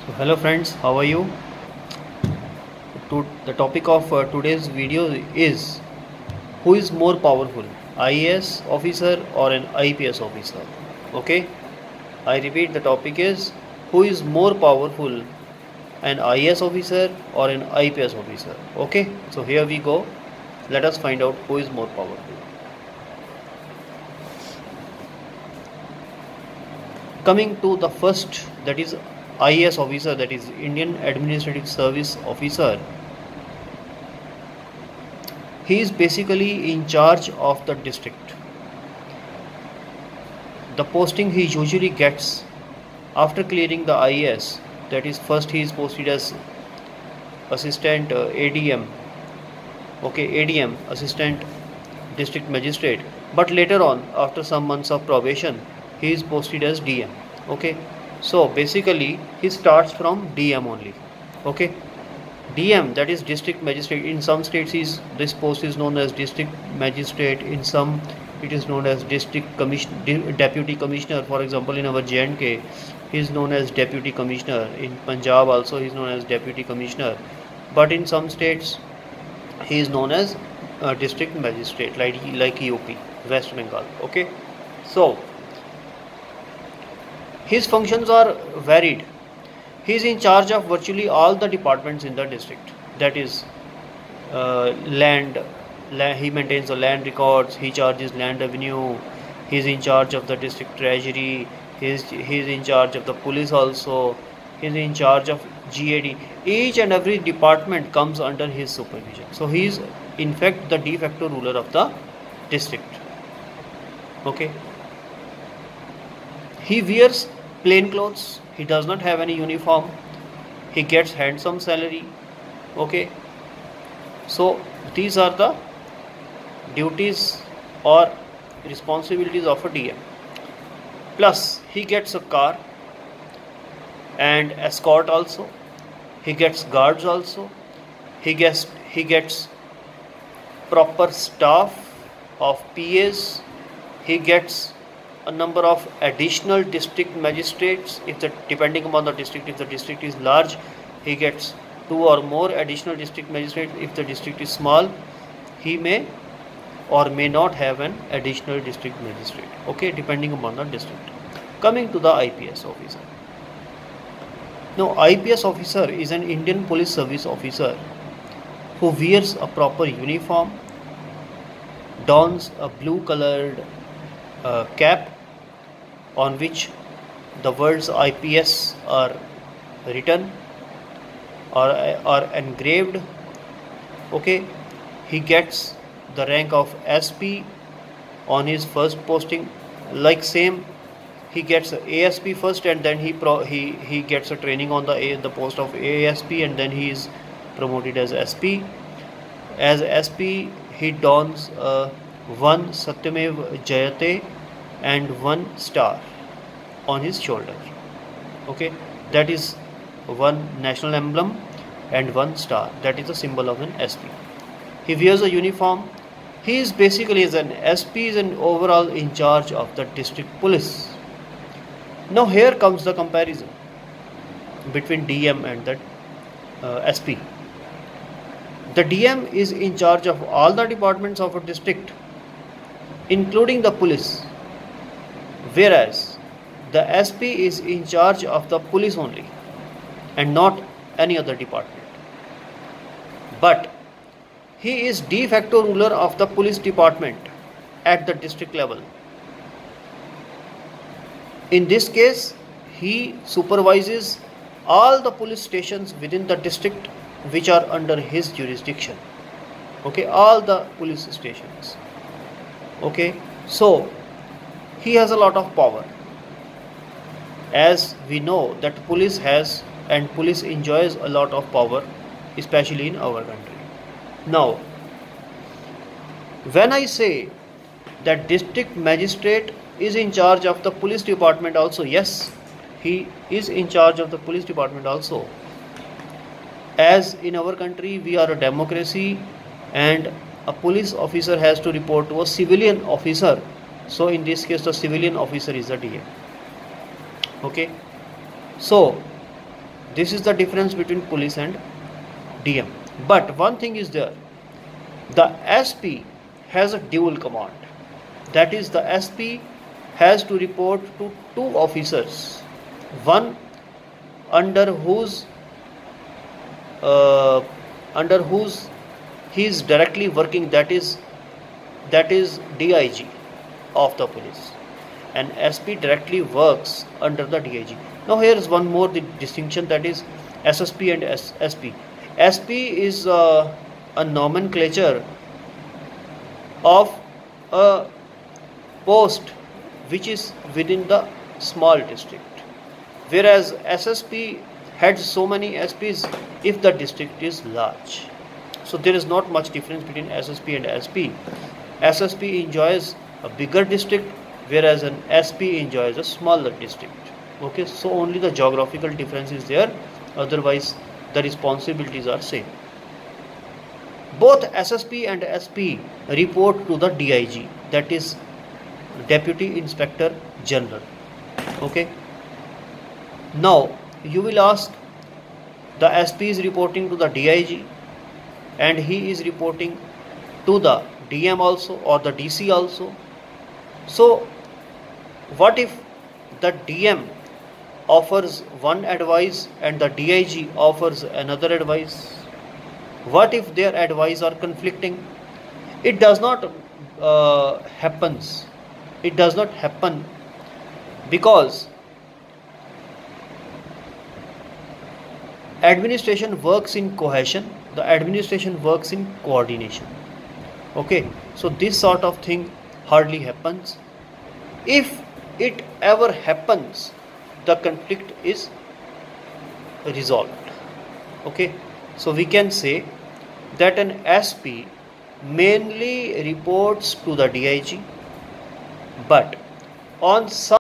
So hello friends, how are you? The topic of today's video is who is more powerful, IAS officer or an IPS officer? Okay, I repeat, the topic is who is more powerful, an IAS officer or an IPS officer? Okay, so here we go. Let us find out who is more powerful. Coming to the first, that is IAS officer, that is Indian Administrative Service Officer. He is basically in charge of the district. The posting he usually gets after clearing the IAS, that is, first he is posted as assistant ADM, okay, ADM, assistant district magistrate, but later on, after some months of probation, he is posted as DM. Okay, so basically he starts from DM only. Okay, DM, that is district magistrate. In some states this post is known as district magistrate, in some it is known as district deputy commissioner. For example, in our J&K he is known as deputy commissioner. In Punjab also he is known as deputy commissioner, but in some states he is known as district magistrate, like UP, West Bengal. Okay, so his functions are varied. He is in charge of virtually all the departments in the district, that is land, he maintains the land records, he charges land revenue, he is in charge of the district treasury, he is in charge of the police also, he is in charge of GAD. Each and every department comes under his supervision. So he is in fact the de facto ruler of the district. Okay, he wears plain clothes, he does not have any uniform, he gets handsome salary. Okay, so these are the duties or responsibilities of a DM. Plus he gets a car and escort also, he gets guards also, he gets proper staff of PAs, he gets a number of additional district magistrates. If depending upon the district, if the district is large, he gets 2 or more additional district magistrates. If the district is small, he may or may not have an additional district magistrate. Okay, depending upon the district. Coming to the IPS officer. Now, IPS officer is an Indian Police Service officer who wears a proper uniform, dons a blue colored cap on which the words IPS are written or engraved. Okay, he gets the rank of SP on his first posting. Like same, he gets ASP first, and then he gets a training on the post of ASP, and then he is promoted as SP. As SP, he dons one Satyamev Jayate and one star on his shoulder. Okay, that is one national emblem and one star, that is the symbol of an SP. He wears a uniform. He is basically, as an SP, is an overall in charge of the district police. Now here comes the comparison between DM and the SP. The DM is in charge of all the departments of a district, including the police, whereas the SP is in charge of the police only and not any other department. But he is de facto ruler of the police department at the district level. In this case, he supervises all the police stations within the district which are under his jurisdiction. Okay, all the police stations. Okay, so he has a lot of power. As we know that police has and police enjoys a lot of power, especially in our country. Now, when I say that district magistrate is in charge of the police department also, yes, he is in charge of the police department also. As in our country we are a democracy and a police officer has to report to a civilian officer, so in this case the civilian officer is the DM. Okay, so This is the difference between police and DM. But one thing is there, the SP has a dual command. That is, the SP has to report to two officers, one under whose he is directly working, that is DIG of the police, and SP directly works under the DIG. Now here is one more distinction, that is SSP and SP. SP is a nomenclature of a post which is within the small district, whereas SSP had so many SPs if the district is large. So there is not much difference between SSP and SP. SSP enjoys a bigger district, whereas an SP enjoys a smaller district. Okay, so only the geographical difference is there, otherwise the responsibilities are same. Both SSP and SP report to the DIG, that is Deputy Inspector General. Okay, now you will ask, the SP is reporting to the DIG and he is reporting to the DM also, or the DC also. So what if the DM offers one advice and the DIG offers another advice? What if their advice are conflicting? It does not happens. It does not happen because administration works in cohesion, the administration works in coordination. Okay, so this sort of thing hardly happens. If it ever happens, the conflict is resolved. Okay, so we can say that an SP mainly reports to the DIG, but on some